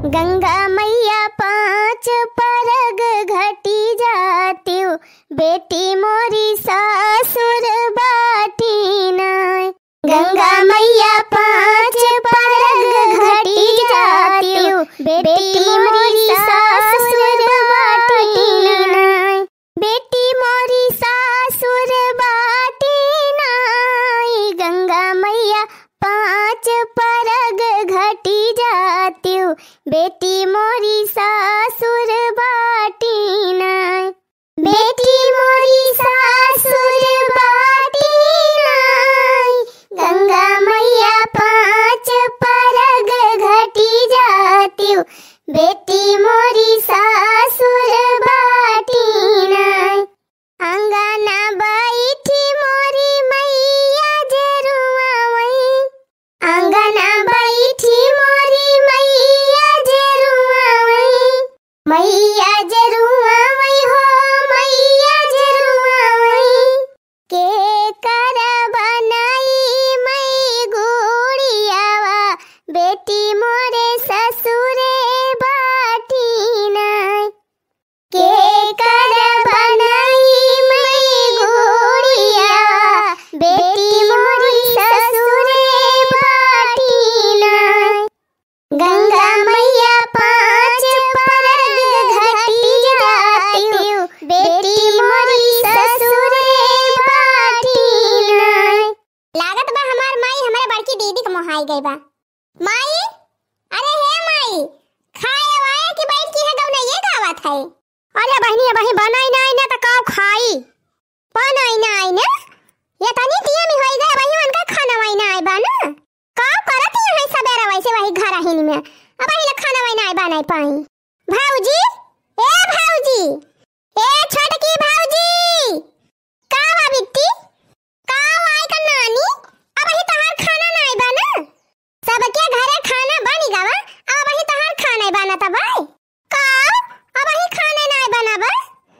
गंगा मैया पांच परग घटी जाती हूँ, बेटी मोरी सासुर बाटी नाय। गंगा मैया पांच परग घटी जाती हूँ, बेटी मोरी सासुर बाटी नाय। बेटी मोरी सासुर बाटी नाय। गंगा मैया पांच परग घटी जाती हूँ, बेटी मोरी सासुर बाटी नाय। बेटी मोरी सासुर बाटी नाय। गंगा मैया पांच परग घटी जाती हूँ, बेटी मोरी सासुर बाटी नाय। अंगना बैठी मोरी मैया जरुआवई। अंगना बैठी मोरी मैया जरुआवई। मैया जरुआवई हो मैया जरुआवई। के कर बनाई मई गुड़ियावा, बेटी मोरे ससुरे बाटी नाय। के कर बनाई मई गुड़ियावा, बेटी मोरी ससुरे बाटी नाय। गंगा मैया पांच परग घटी जाती हूँ, बेटी मोरी ससुरे बाटी नाय। लागत बा हमार माई हमारे बड़की दीदी के मोहाई गई बा। माई, अरे हे माई, खाए आए कि बैठ की है गौना ये गावत है। अरे बहनी बही बनाई ना ना त का खाई। बनाई ना आई ना, ये तनी दिया में होई गए बही उनका खाना वाई ना आई बा ना। का करत है सबेरा वैसे वही घर आहिन में। अब ही खाना वाई ना आई बनाई पाई। भाऊजी, ए भाऊजी, ए छोटकी भाऊजी, का बा बिट्टी? का आई का नानी? अब ही तहार खाना ना आई बा ना। सबके घरे खाना बनी गावा, अब ही तहार खाना बना तब आई। का अब ही खाना ना आई बनाबा?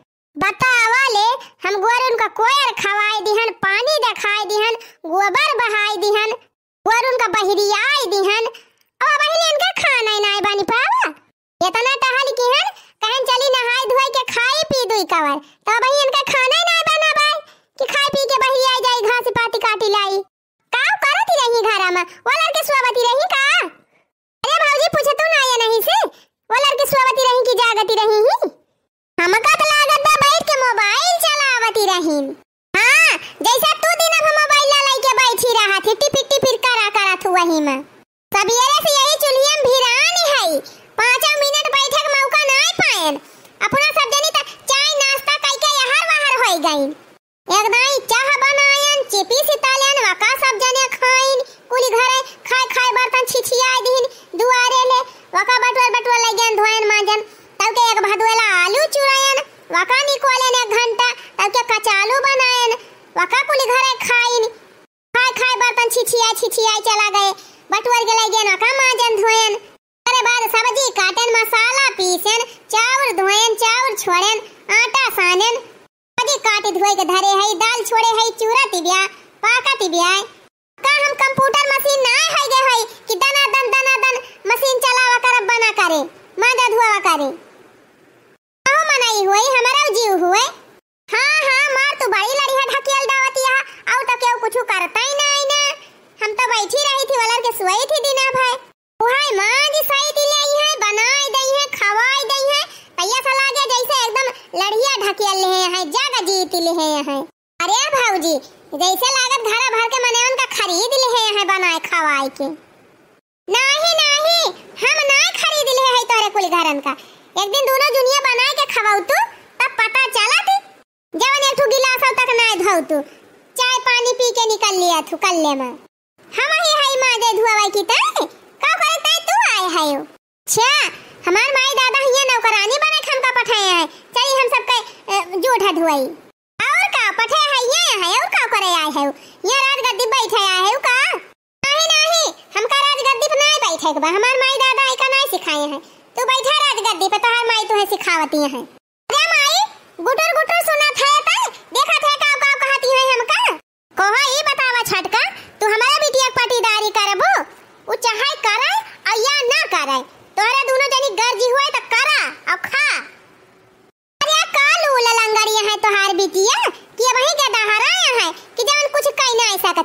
बतावा ले, हम गोरुन का कोयर खवाई दिहन, पानी देखाई दिहन, गोबर बहाई दिहन, गोरुन का बहिरियाई दिहन। अब बहिनी इनका खाना ना आई बनी पावा। इतना टहल की हन कहन चली नहाई धोई के खाई पी दुई कवर, तब बही इनका खाना ना बनाबा कि खाई पी के बहिरियाई जाई घास पाती काटी लाई। का करती रही घरा में, वो लड़के सोवती रही का? अरे भाऊजी पूछतो ना या नहीं से, वो लड़के सोवती रही कि जागती रही ही? हमका तो लागत बा बैठ के मोबाइल चलावती रही। हां, जैसे तू दिन अब मोबाइल ला लेके बैठी रहा थी, टिपी टिपी करा करत हुआ ही में। सबेरे से यही चुल्हिया में भिरानी है, 5 मिनट बैठे के मौका ना पाएन। अपना सब जनी त चाय नाश्ता कई के यहर वहर होई गई। एक दाई चाह बनायन, चिपी सितालन, वका सब जने खाइन, कुली घरे खाए खाए बर्तन छिछियाई दिन दुआरे ले, वका बटवर लगन धोयन मांजन, तब के एक भदवेला आलू चुरायन, वका निकोलन 1 घंटा, तब के कचालू बनायन, वका कुली घरे खाइन, खाए खाए बर्तन छिछियाई चला गए, बटवर के लगन वका मांजन धोयन। अरे बाद सब्जी काटन, मसाला पीसन, चावल धोयन, चावल छोड़न, आटा सानन, सब्जी काट धोए के धरे है, दाल छोड़े है, चूरा तिबिया, पाका तिबिया। का हम कंप्यूटर मशीन ना है गे है कि दना दन मशीन चलावा कर बना करे, मांजा धुआ करे। आओ मनाई हुई हमारा जीव हुए। हां मार तू बड़ी लड़िया ढकेल दावतिया, आउ त केहू कुछ करता ही ना आई ना। हम तो बैठी रही थी वलर के सोई थी दिना भाई। ओहाय मां जी सही दिले आई है, बनाई दई है, खवाई दई है, तैया सा लागे जैसे एकदम लड़िया ढकेल ले है, जागा जीत ले है। अरे भाऊजी, जैसे लागत घरा भर के मने उनका खरीद ले है बनाए खवाई के। नहीं, हम ना खरीद ले है तोरे कुल घरन का। एक दिन दोनों दुनिया बनाए के खवाऊ तू, तब पता चला थी। जवन एक ठो गिलास तक ना धोऊ तू, चाय पानी पी के निकल लिया तू कल्ले में। हम ही है मां दे धुआई की तय, का करे तय तू आए है यो। अच्छा, हमार माई दादा हिया नौकरानी बने खमका पठाए है, चली हम सबके जूठा धुआई। और का पठे है ये है, और का करे आए है ये राजगद्दी बैठे आए है का? नहीं, हमका राजगद्दी पे नहीं बैठे के बा, हमार माई दादा का नहीं सिखाए है। तू बैठा राजगद्दी पे, तोहार माई तुहे सिखावती है। अरे माई, गुटर सुना था तय, देखा थे का कहती है हमका। कहो ई बतावा छटका, तू हमारा बिटिया पटीदारी करबो, उ चाहे करे या ना करे, तोरा दोनों जनी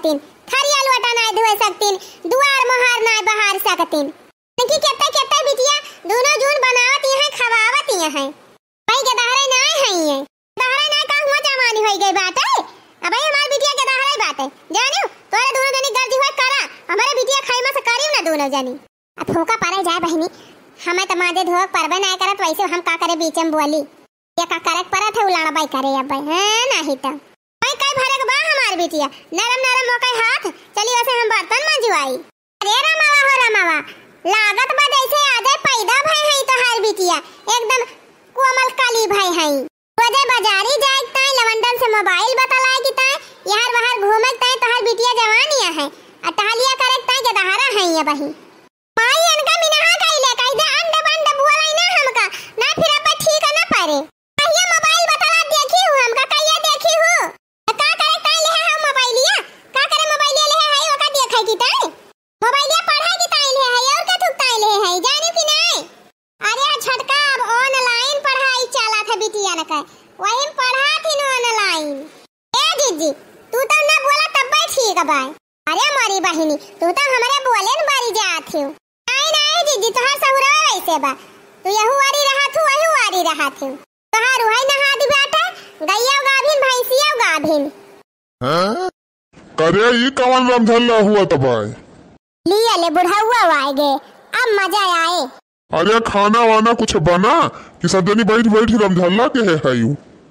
सकतीन, थरिया लोटा नहीं धोए सकतीन, दुआर मोहर नहीं बहार सकतीन। कि केते केते बिटिया दोनों जून बनावत यहाँ खवावत यहाँ भाई के दहरे नहीं है ये दहरे नहीं का हुआ जमानी हो गई बात है। अब हमार बिटिया के दहरे बात है जानियो तोरे दोनों जनी गलती हुआ करा हमारे बिटिया खाई में से करियो ना दोनों जनी। अब फूका परे जाए बहनी हमें तो मादे धोक परबे नहीं करत वैसे हम का करे बीच में बोली ये का करक परत है उलाड़ा बाई करे अब भाई है नहीं तो भाई कई भरे के बा हमार बिटिया नरम नरम मोके हाथ चली वैसे हम बर्तन मंजवाई। अरे रमावा हो रमावा लागत बा जैसे आजे पैदा भाई है तो हार बिटिया एकदम कोमल काली भाई है। रोजे बाजारी जाए ताई लवंडन से मोबाइल बतलाए कि ताई यार बाहर घूमे ताई तो हार बिटिया जवानिया है अटहलिया करे ताई के दहारा है ये बही माई इनका मिनहा कइले कहि दे अंडे बंडे बुआलाई ना हमका ना फिर अब ठीक ना पारे कहिया मोबाइल बतला देखी हूं हमका कहिया देखी हूं का करे ताई ले है मोबाइलिया का करे मोबाइलिया ले है ओका देखै की ताई मोबाइलिया पढ़ा की ताई ले है और का थुक ताई ले है जाने कि नहीं। अरे झटका अब ऑनलाइन पढ़ाई चला था बिटिया न का वही पढ़ा थी ऑनलाइन। ए जीजी तू तो ना बोला तब भाई ठीक है भाई। अरे हमारी बहिनी तू तो हमारे बोले न बारी जात हो नहीं जीजी तोहार सहुरा वैसे बा तू यहू वारी रहा थू वही वारी रहा थू तोहार वही नहा दी बेटा गैया गाभिन भैंसिया गाभिन। हां करे ई कवन रमझल्ला हुआ तबाय लिया ले बुढ़ावा आएगे अब मजा आए। अरे खाना वाना कुछ बना कि सब जनी बैठ बैठ रमझल्ला के है यू।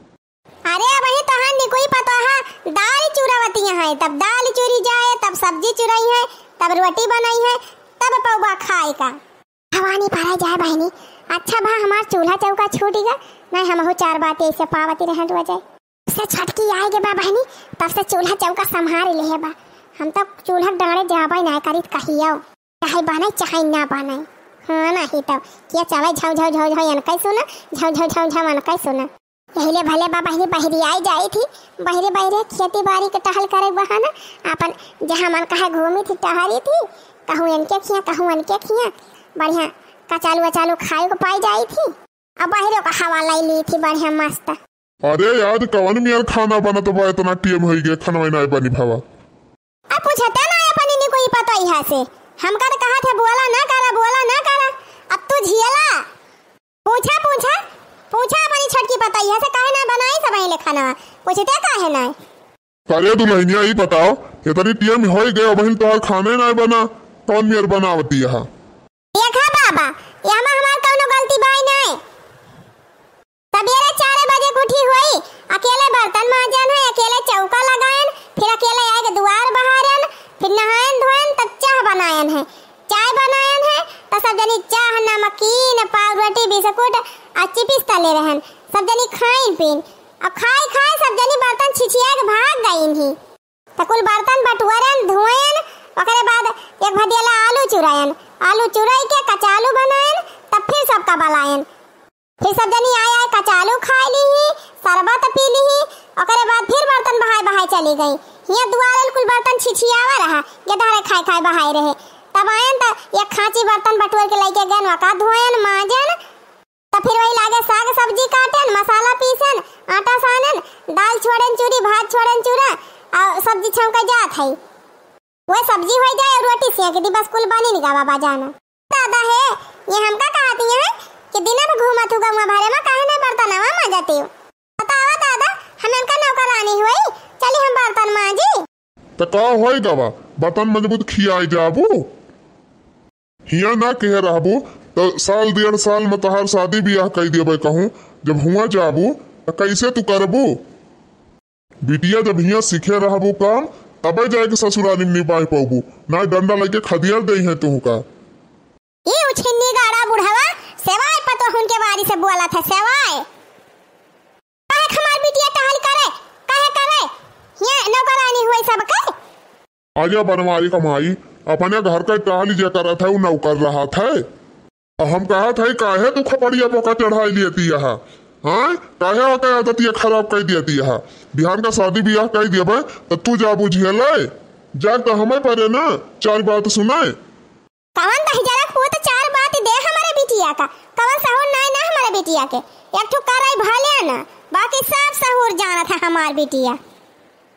अरे वही तहां नि कोई पता है दाल चुरावती है तब दाल चुरी जाए तब सब्जी चुराई है तब रोटी बनाई है तब पौवा खाए का भवानी भरा जाए बहनी। अच्छा भा हमार चूल्हा चौका छूटेगा नहीं हम हो चार बातें ऐसे पावती रहन हो जाए से छटकी आएगे बा बहनी तब से चूल्हा चौका संभाल ले बा हम तो चूल्हा डांडे जाबे नहीं करित कहियो चाहे बने चाहे ना बने हां नहीं तो क्या चाहे झौ झौ झौ झौ अनकै सुना झौ झौ झौ झौ अनकै सुना पहले भले बा बहनी बहरी आई जाई थी बहरे बहरे खेती बाड़ी के टहल करे बहाना अपन जहां मन कहे घूमी थी टहरी थी कहूं इनके खिया बढ़िया कचालू अचालू खाए को पाई जाई थी अब बहरे का हवा लाई ली थी बढ़िया मस्त। अरे यार कवन मियार खाना बनत बा इतना टीम होई गे खाना नहीं बनी भावा अब पूछता ना अपनी नहीं कोई पता यहाँ से हम कर कहा थे बोला ना करा अब तू झियला पूछा अपनी छटकी पता यहाँ से काहे ना बनाई सब ले खाना पूछते काहे ना। अरे दुल्हनिया ही बताओ इतनी टीम होई गए बहन तोहर खाने नहीं बना कौन मियार बनावती है देखा बाबा यहाँ हमार कौनो गलती भाई नहीं सवेरे 4 बजे उठी हुई अकेले बर्तन मांजन है अकेले चौका लगायन फिर अकेले आके दुआर बहारन फिर नहायन धोयन तब चाय बनायन है तो सब जनी चाह नमकीन पाव रोटी बिस्कुट आ चिप्स तले रहन सब जनी खाइन पीन अब खाए सब जनी बर्तन छिछिया के भाग गईन ही तो कुल बर्तन बटुरन धोयन ओकरे बाद एक भदियाला आलू चुराई के कचालू बनायन तब फिर सबका बलायन फिर सब जनी आए कचालू खा ली शरबत पी ली ओकरे बाद फिर बर्तन बहाए चली गई यहाँ दुआरन कुल बर्तन छिछियावा रहा गेदारे खाए बहाए रहे तब आयन त एक खांची बर्तन बटुर के लेके गन वका धोयन मांजन त फिर वही लागे साग सब्जी काटन मसाला पीसन आटा सानन दाल छोड़न चूरी भात छोड़न चूरा और सब्जी छौंका जात है वो सब्जी हो जाए और रोटी सेक दी बस कुल बनी निका बाबा जाना दादा है ये हमका कहती है कि दिन में घूमत हुआ भरे में काहे नहीं बर्तनवा मांजती हो बतावा दादा हम इनका नौकरानी हुई चली हम बर्तन मांजी तो का होई गवा बर्तन मजबूत खियाई जाबू हिया ना कह रहबू तो साल 1.5 साल में तोहार शादी ब्याह कई देबे कहूं जब हुआ जाबू तो कैसे तू करबू बिटिया जब हिया सीखे रहबू काम तबे जाके ससुराली में निभाई पाबू ना डंडा लेके खदिया दे है तू का ये उछन्नी गाड़ा बुढ़ावा सेवाय पतो हुन के बारी से बोला था सेवाय काहे हमार बिटिया टहल करे ये नौकरानी हुई सब का आजा बनवारी कमाई अपने घर का टहली जे करा था वो नौकर रहा था हम कहा था काहे तू खपड़िया पोका चढ़ाई लेती है हाँ काहे होता आदत ये खराब कर देती है बिहान का शादी ब्याह कर देबे तो तू जा बुझे ले जा तो हमें परे ना 4 बात सुनाए कवन दही जरा को तो 4 बात दे हमारे बिटिया का कवन सहूर नहीं ना हमारे बिटिया के एक ठो कराई भाले ना बाकी सब सहूर जाना था हमार बिटिया।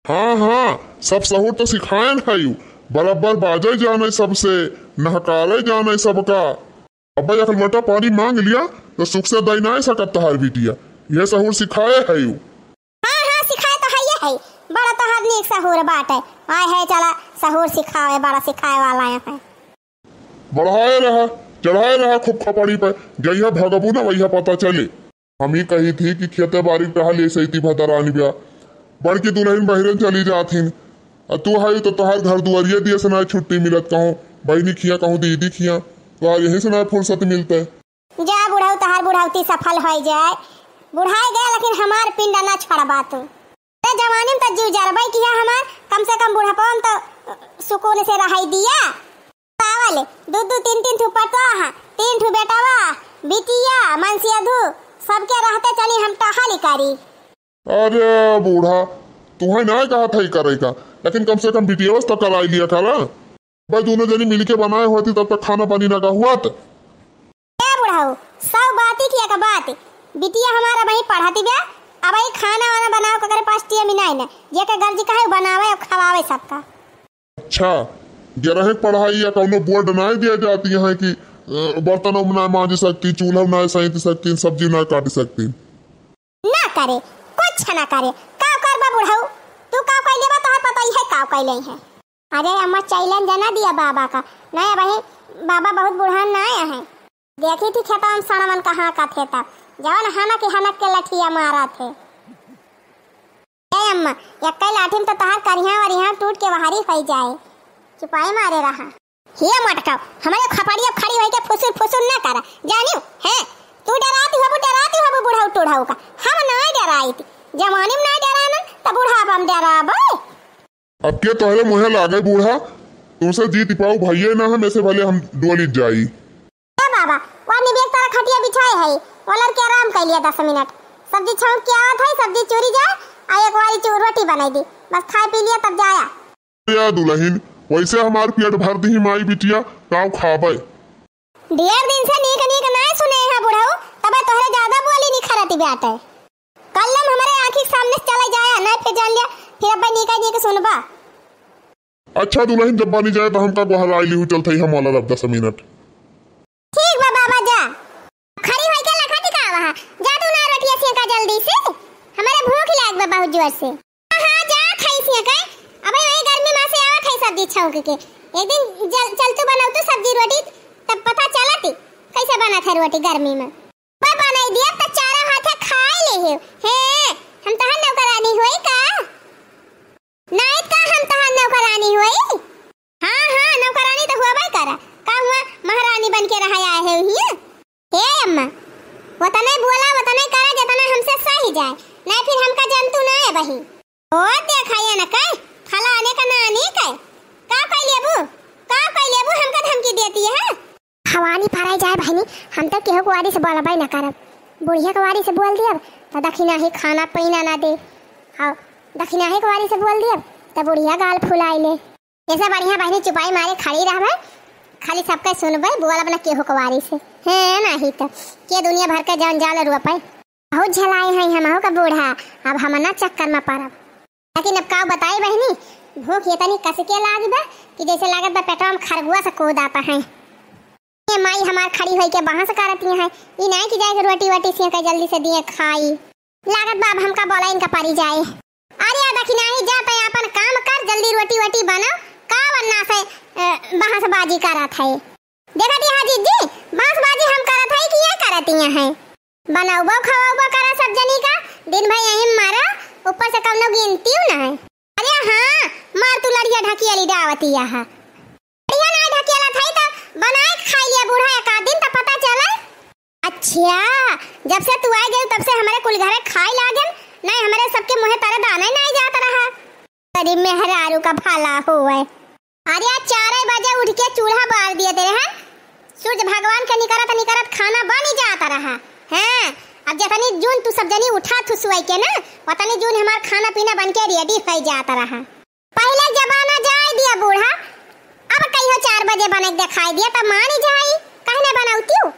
हाँ हाँ, सब सहूर तो सिखाए है यू, बराबर बाजे जाने सबसे, नहकारे जाने सबका। अब एक लोटा पानी मांग लिया तो सुख से दई ना सकत तहार बिटिया, यह सहूर सिखाए है यू। हाँ हाँ सिखाए तो है ये है, बड़ा तहार नीक सहूर बाटे। आए है चला सहूर सिखावे, बड़ा सिखाए वाला है। बढ़ाए रहा चढ़ाए रहा खूब खपड़ी पे, जइहा भगबू ना वही पता चले। हम ही कही थी कि खेते बारी रहा ले सही भदरानी ब्या, बड़की दुल्हन बहिरन चली जाथिन, तू हाई तो तोहार घर दुआरिये दिए से ना छुट्टी मिलत, कहूँ बहनी खिया कहूँ दीदी खिया, तो यही से ना फुर्सत मिलते। जा बुढ़ाऊ तहार बुढ़ाउती सफल हो जाए, बुढ़ाए गए लेकिन हमार पिंडा ना छोड़बा तू। जवानी में तो जीव जरबई किया हमार, कम से कम बुढ़ापा में तो सुकून से रहाई दिया। पावले दू दू तीन तीन ठू पटवा, तीन ठू बेटावा, बिटिया मनसिया धू सबके रहते चली हम टहली करी। अरे बूढ़ा तुम्हें ना कहा था करेगा, लेकिन कम से कम बिटिया तो कराई लिया करा। भाई दोनों जनी मिलके बनाए होती तब तक खाना पानी ना का हुआ तो। बुढ़ाऊ सब बात ही किया का बात, बिटिया हमारा वही पढ़ाती ब्या, अब ही खाना वाना बनाओ करे पास टिया मिनाई ना, जे के गर्जी का है बनावे और खवावे सबका। अच्छा गिरह पढ़ाई या कौनो बोर्ड ना दिया जाती है कि बर्तन ना मांज सकती, चूल्हा ना सही सकती, सब्जी ना काट सकती। ना करे कुछ ना करे, का करबा बुढ़ाऊ, तू का कोई लेबा तोहर पता ही है का कोई नहीं है। अरे अम्मा चैलेंज जना दिया बाबा का, नहीं भाई बाबा बहुत बुढ़ान ना आया है। देखी थी खेता में सड़मन कहाँ का थे तब, जवन हनक के लठिया मारा थे। ए अम्मा एक लाठी में तो तहार करिया वरिया टूट के बाहरी हो जाए, चुपाई मारे रहा। हिया मटकाओ हमारे खपड़िया खड़ी होई के फुसुर फुसुर ना करा, जानियो है तू डराती हो बुढ़ाऊ टूढ़ाऊ का, हम ना डराई थी, जवानी में ना डराना तो बुढ़ापा में डराबो। अब के तोहरे मुहे लागे बूढ़ा, तुमसे जीत पाऊ भैया ना हम ऐसे भले हम डोली जाई। बाबा वो निबेक तारा खटिया बिछाए है, ओलर के आराम कर लिया 10 मिनट, सब्जी छौंक के आवत है, सब्जी चूरी जाए आ एक वाली रोटी बनाई दी, बस खा पी लिया तब जाया। या दुल्हन वैसे हमार पेट भर दी माई बिटिया, काऊ खाबे। डेढ़ दिन से नीक ना सुने है बुढ़ाऊ, तबे तोहरे ज्यादा बोली नहीं खराती बात है। कल्लम हमारे आंखी सामने से चला जाया ना, फिर जान लिया फिर अब नीका जी के सुनबा। अच्छा दुल्हन जब बनी जाए तो हमका गोहर आई लिहू चलते ही हम वाला 10 मिनट। ठीक बा बाबा जा, खड़ी होई के लखा दिखावा है, जा तू ना रोटियां सेका जल्दी से, हमारे भूख लाग बा बहुत जोर से। हां जा खाई सेका, अबे वही गर्मी में से आवत है सब्जी छौंक के, एक दिन चल तू बनाऊ तो सब्जी रोटी, तब पता चलती कैसे बना था रोटी गर्मी में। पर बनाई दिया तो चारा हाथे खाए ले हे, हम तहन नौकरानी होई का, नाइट का हम तहन नौकरानी होई। हां नौकरानी तो हुआ भाई करा, का हुआ महारानी बन के रहा आए है ही। हे अम्मा वो तो नहीं बोला, वो तो नहीं करा जितना हमसे सही जाए, नहीं फिर हमका जंतु ना है बही। ओ देखाया ना कह फला आने का ना आने का कह लेबू हमका धमकी देती है। हवानी फराई जाए बहनी, हम तो केहू कुआरी से बोलबाई ना करब, बुढ़िया कुआरी से बोल दियब तो दक्षिणा ही खाना पीना ना दे, हाँ दक्षिणा ही कुआरी से बोल दियब तो बुढ़िया गाल फुलाई ले। ऐसा बढ़िया बहनी चुपाई मारे खड़ी रहबे, खाली सबका सुनबे, बोलब ना केहू कुआरी से, है ना ही तो के दुनिया भर के जान जाल रुआ पाए। बहुत झलाई है हम का बूढ़ा, अब हम ना चक्कर में पड़ब। लेकिन अब का बताई बहनी, भूख इतनी कस के लाग बा कि जैसे लागत बा पेटवा में खरगुआ से कूद आता है। ये माई हमार खड़ी होई के बाहर से करती है, ई नहीं कि जाए रोटी वोटी से के जल्दी से दिए खाई, लागत बा अब हमका बोला इनका परी जाए। अरे दक्षिणा ही जा पे अपन काम कर, जल्दी रोटी वोटी बनाओ, का वरना से बांस बाजी करत है। देखती हाजी जी बांस बाजी हम करत है कि ये करती है, बनाओ खवाओ करा सब जनी का, दिन भर यहीं मारा, ऊपर से कम लोग गिनती ना है। अरे हाँ मार तू लड़िया ढकियाली डावती है, लड़िया ना ढकियाला था तो बनाए खाई लिया बूढ़ा एक आध दिन तो पता चला। अच्छा जब से तू आ गई तब से हमारे कुल घरे खाई लागल, नहीं हमारे सबके मुंह तारे दाना ही नहीं जाता रहा। गरीब मेहरारू का भला होए। अरे आज 4 बजे उठ के चूल्हा बार दिए तेरे हैं, सूर्य भगवान के निकरत खाना बन ही जाता रहा हैं। अब जतनी जून तू सब जनी उठा तू सुई के ना, उतनी जून हमार खाना पीना बन के रेडी हो जाता रहा। पहले जमाना जाए दिया बूढ़ा, अब कहियो 4 बजे बने दिखाई दिया तब मान ही जाई, कहने बनाउती हूँ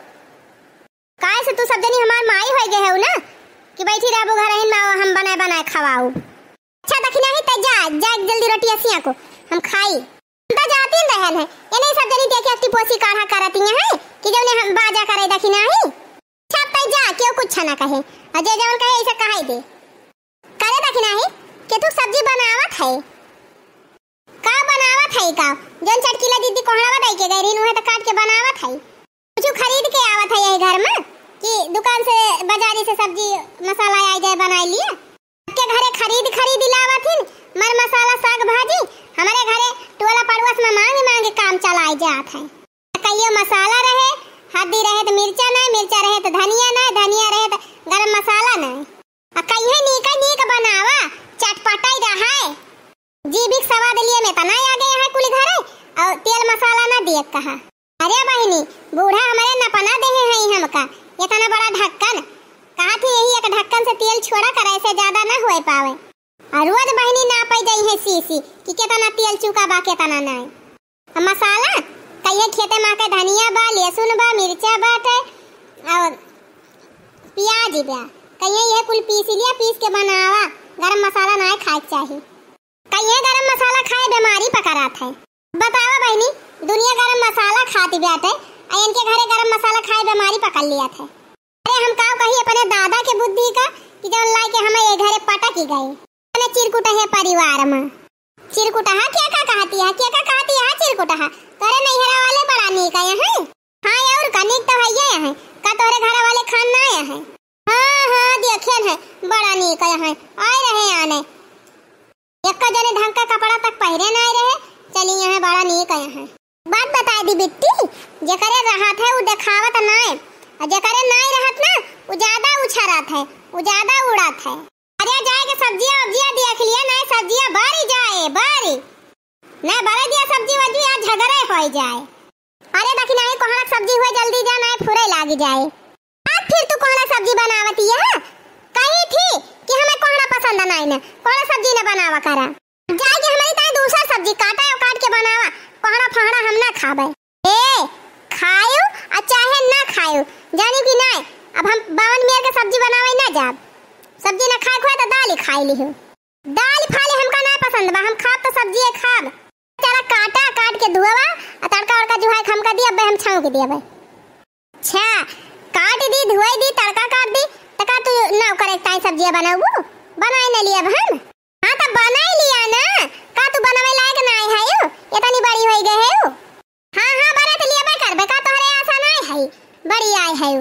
काय से तू सब जनी हमार माई हो गए हो ना कि बैठी रहबो घर हम बनाए खवाऊ। अच्छा दखना ही त जा जल्दी रोटी असिया को हम खाई त जाती रहन है ये नहीं सब जनी देखे अक्ति पोसी काढ़ा करती है कि जब ने हम बाजा करे दखना ही छप त जा क्यों कुछ ना कहे अजय जवन कहे ऐसा कहाई दे करे दखना ही कि तू सब्जी बनावत है का बनावत है का जन चटकीला दीदी कोहरावा दई के गई रीनु है त काट के बनावत है कुछ खरीद के आवत है यही घर में कि दुकान से बाजारी से सब्जी मसाला आ जाए बनाई लिए के घरे खरीद लावत हिन मर मसाला साग भाजी हमारे घरे टोला पड़ोस में मांग काम चलाई जात है कहियो मसाला रहे हल्दी रहे तो मिर्चा रहे तो धनिया रहे तो गरम मसाला नहीं कहिए नीक बनावा चटपटाई रहा है जीभिक स्वाद लिए में तना आ गए है कुल घरे और तेल मसाला ना दिए कहा अरे बहनी बूढ़ा हमारे न पना दे है हमका इतना बड़ा ढक्कन कहा थी यही एक ढक्कन से तेल छोड़ा कर ऐसे ज्यादा ना हो पावे और रोज बहनी ना पाई जाई है सीसी कि कितना तेल चुका बा कितना नहीं मसाला कहिए खेते में के धनिया बा लहसुन बा मिर्चा बाटे और प्याज बा कहिए ये कुल पीस के बनावा गरम मसाला ना खाए चाहिए कहिए गरम मसाला खाए बीमारी पकड़ात है बतावा बहनी दुनिया गरम मसाला खाती बाटे इनके घरे गरम मसाला खाए बीमारी पकड़ लिया था अरे हम का कही अपने दादा के बुद्धि का कि जब लाई के हमें ये घरे पटक ही गई मैंने चिरकुट है परिवार में चिरकुटा क्या कहती है चिरकुटा तोरे नैहरा वाले बड़ा नीक है हां और कनिक तो है है का तोरे घर वाले खाना आया है हां देखेन है बड़ा नीक है आए रहे आने एक जने ढंग का कपड़ा तक पहरे नहीं रहे चली यहाँ बड़ा नीक है बात बता दी बिट्टी जेकरे रहत है वो दिखावत नहीं और जेकरे नहीं रहत ना वो ज्यादा उछरत है वो ज्यादा उड़त है अरे जाए के सब्जियां देख लिया ना सब्जियां बारी ना बड़ा दिया सब्जी वजी आज झगड़े हो जाए अरे देखी नहीं कोहड़ा सब्जी हुए जल्दी जा ना फुरे लाग जाए आज फिर तू कोहड़ा सब्जी बनावती है कही थी कि हमें कोहड़ा पसंद नहीं ना कोहड़ा सब्जी न बनावा करा जाए के हमारी ताई दूसरा सब्जी काटा और काट के बनावा कोहड़ा फहड़ा हम ना खाबे ए खायो आ चाहे ना खायो जानी कि नहीं अब हम बावन मेर के सब्जी बनावे ना जाब सब्जी ना खाए खोए तो दाल ही खाई ली हो दाल फाले हमका ना पसंद बा हम खाब तो सब्जी खाब चला काट के धुआवा आ तड़का और का जुहाई हमका दिया बे हम छाऊ के दिया बे अच्छा काट दी धुआई दी तड़का काट दी तका तू ना करे ताई सब्जी बनाऊ बनाए न लिया हम हां त बनाई लिया ना का तू बनावे लायक नहीं है यो इतनी बड़ी होई गए है हां बना तो लिया बे करबे का तोहरे आशा नहीं है बड़ी आई है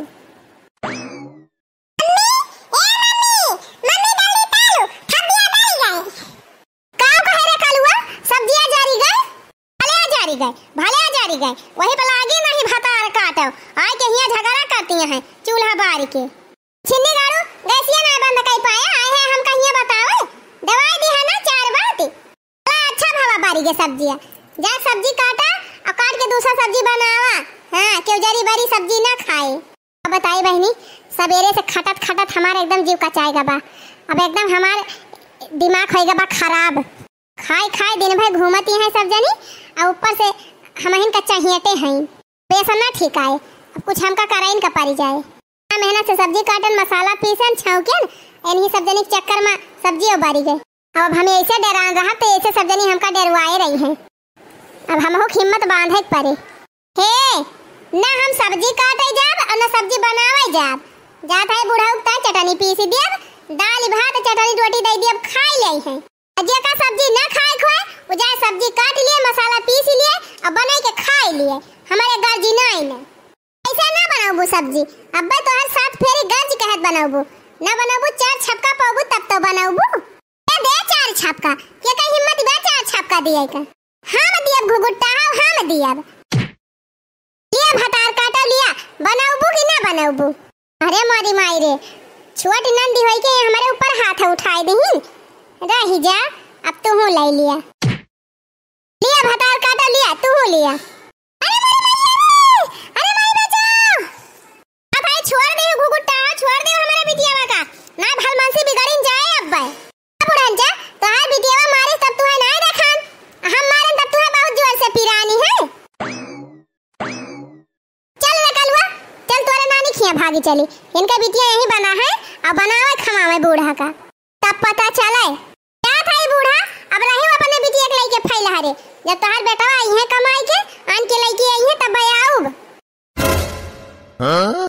गए वही पर आगे नहीं भतार काटो आए के हिया झगड़ा करती हैं चूल्हा बारी के छिन्नी गाड़ू गैसिया ना बंद कर पाए आए हैं हम कहिए बताओ दवाई दी है ना 4 बार अच्छा भावा बारी के सब्जियां जा सब्जी काटा और काट के दूसरा सब्जी बनावा हां क्यों जरी बरी सब्जी ना खाए अब बताई बहनी सवेरे से खटत हमारे एकदम जीव कचाएगा बा अब एकदम हमारे दिमाग होएगा बा खराब खाए दिन भर घूमती हैं सब जनी और ऊपर से हमहिन कच्चा हियटे हैं पैसा ना ठीक आए अब कुछ हमका कराइन का पारी जाए मेहनत से सब्जी काटन मसाला पीसन छौकेन इन्हीं सब जनी चक्कर में सब्जी उबारी गए अब हमें ऐसे डरान रहा तो ऐसे सब जनी हमका डरवाए रही हैं अब हमको हिम्मत बांधे पड़े हे ना हम सब्जी काटे जाब और ना सब्जी बनावे जाब जात है बूढ़ा उगता चटनी पीस दियब दाल भात चटनी रोटी दे दियब खाई ले हैं जे का सब्जी ना खाए खोए वो जाए सब्जी काट लिए मसाला पीस लिए और बना के खाई लिए हमारे गर्जी नहीं ने ऐसा ना बनाबू सब्जी अब्बे तो हर साथ फेरी गर्ज कहत बनाबू ना बनाबू 4 छपका पाबू तब तो बनाबू दे 4 छपका के का हिम्मत बे 4 छपका दिए का हम दियब घुगुट्टा हम दियब लिया भतार काटा लिया बनाबू कि ना बनाबू अरे मारी माई रे छोट नंदी होई के हमारे ऊपर हाथ उठाए दही रही जा अब तू हो ले लिया भतार काटा लिया तू हो लिया अरे माई बचाओ अब भाई छोड़ दे घुगुट्टा छोड़ दे हमारे बिटिया का ना भल मन से बिगड़िन जाए अब भाई बुढ़न जा तो हां बिटिया मारे तब तू है ना देखान हम मारन तब तू है बहुत जोर से पिरानी है चल निकलवा चल तोरे नानी खिया भागी चली इनका बिटिया यही बना है और बनावे खमावे बूढ़ा का तब पता चले क्या था बूढ़ा अब रही अपने बिटिया के लइके फैला रे। जब तोहार बेटा आई है कमाई के आन के लइके आई है तब आऊब।